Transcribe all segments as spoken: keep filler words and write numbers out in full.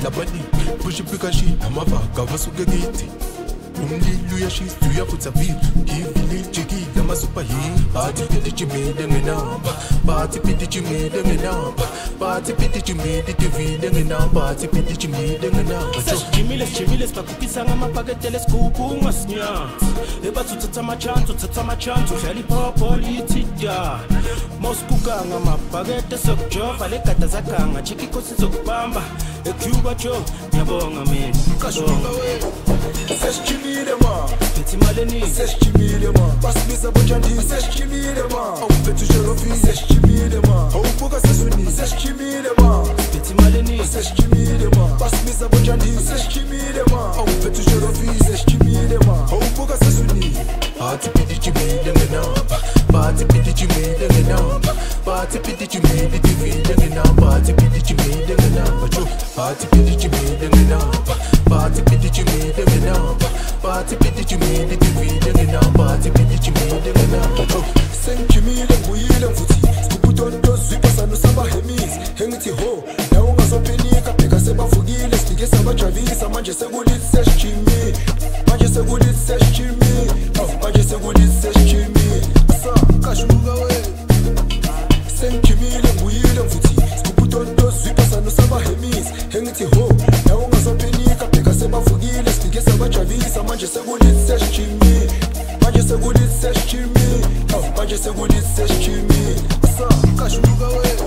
labani bushibikashi amavaka vasugegiti umlilo uyashisa uyafutha vile ivili jikile amasuperhero bathi pidi chimile ngenamba bathi pidi chimile ngenamba bathi pidi chimile divile ngenamba bathi pidi chimile ngenamba sesijimile sijimile sibakupisa ngamabhakede lesigubhu ungasinyathi ebathi uthatha amachance uthatha amachance udlala ipopolitida mosikuka ngamabhakede sokujova legada zaganga chika ikosi zokubamba ecuba jo ngiyabonga mina kashuka wena sesijimile ma phethi maleni sesijimile ma basibiza bojandini sesijimile ma awuphethe ujerofini sesijimile ma awubuka sesuni sesijimile ma phethi maleni sesijimile ma basibiza bojandini sesijimile ma awuphethe ujerofini sesijimile ma awubuka sesuni bathi pidi chimile ngenamba bathi pidi chimile ngenamba bathi pidi chimile divile ngenamba bathi pidi chimile ngenamba jo bathi pidi chimile ngenamba bathi pidi chimile ngenamba bathi pidi chimile divile ngenamba bathi pidi chimile ngenamba jo sengijimile ngibuyile mfuthi sikubutonto zwipasano sabahemisi hengithi ho nawe ungazophenika bheka sebavukile sifike sabajavisa manje sekulithi sesijimile manje sekulithi sesijimile manje sekulithi sesijimile kashuka wena sengijimile ngibuyile mfuthi sikubutonto zwipasano sabahemisi hengithi ho nawe ungazophenika bheka sebavukile sifike sabajavisa manje sekulithi sesijimile manje sekulithi sesijimile manje sekulithi sesijimile kashuka wena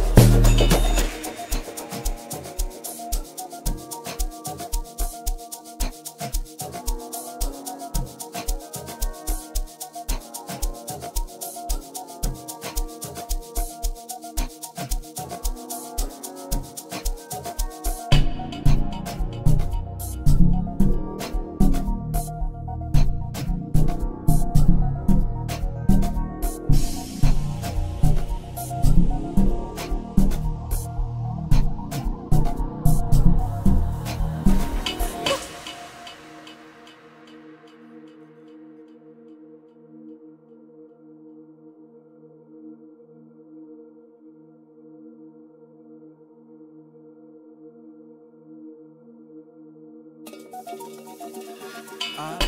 ah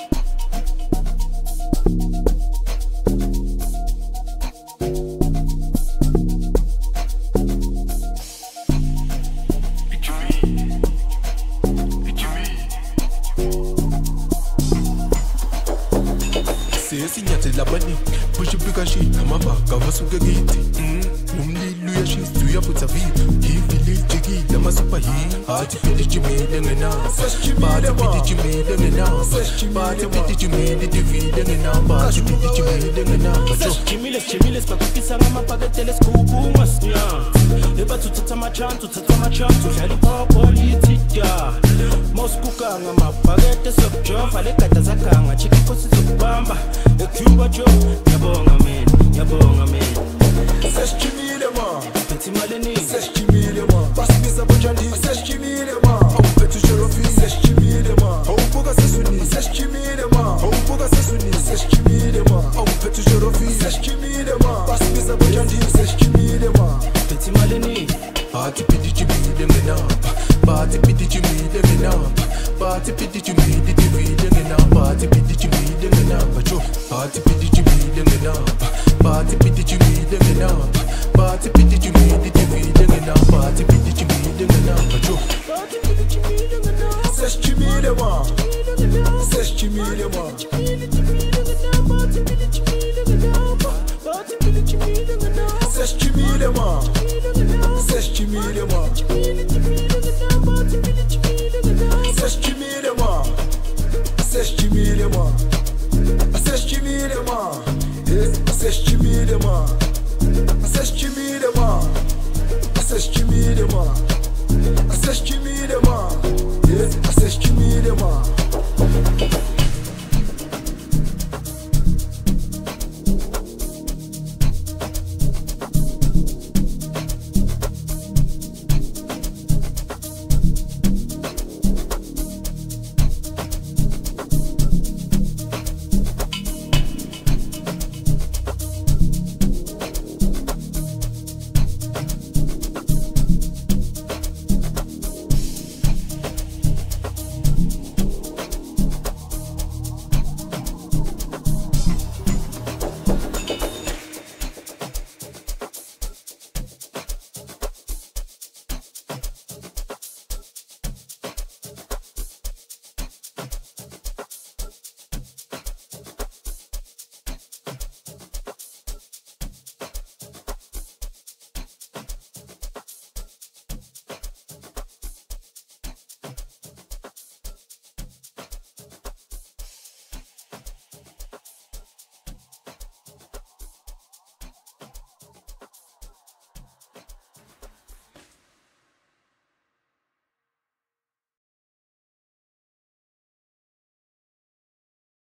sinyathela labani bushibikashi amavaka vasugegiti umlilo uyashisa uyafutha vile ivili jikile amasuperhero bathi pidi chimile ngenamba bathi pidi chimile ngenamba bathi pidi chimile divile ngenamba bathi pidi chimile ngenamba jo sesijimile sijimile sibakupisa ngamabhakede lesigubhu ungasinyathi ebathi uthatha amachance uthatha amachance udlala ipopolitida mosikuka ngamabhakede sokujova legada zaganga chika ikosi zokubamba ecuba jo ngiyabonga mina ngiyabonga mina sesijimile ma phethi maleni sesijimile ma basibiza bojandini sesijimile ma awuphethe ujerofini sesijimile ma awubuka sesuni sesijimile ma awubuka sesuni sesijimile ma awuphethe ujerofini sesijimile ma basibiza bojandini sesijimile ma phethi maleni bathi pidi chimile ngenamba bathi pidi chimile ngenamba bathi pidi chimile divile ngenamba bathi pidi chimile ngenamba jo bathi pidi chimile ngenamba bathi pidi chimile ngenamba bathi pidi chimile divile ngenamba bathi pidi chimile ngenamba jo sesijimile ma sesijimile ma sesijimile ma sesijimile ma